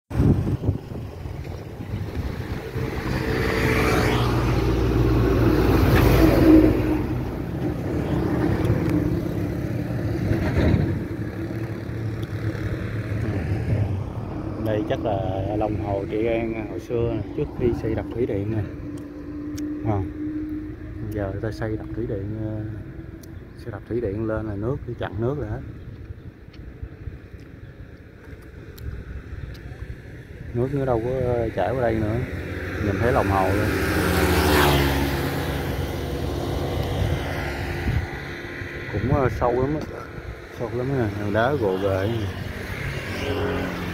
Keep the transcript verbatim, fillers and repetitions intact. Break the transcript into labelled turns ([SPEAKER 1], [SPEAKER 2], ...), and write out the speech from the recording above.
[SPEAKER 1] Đây chắc là lòng hồ Trị An hồi xưa trước khi xây đập thủy điện nè. À, giờ người ta xây đập thủy điện, xây đập thủy điện lên là nước chặn nước rồi hết. Nước nó đâu có chảy qua đây nữa, nhìn thấy lòng hồ luôn. Cũng sâu lắm á, sâu lắm nè, đá gồ ghề.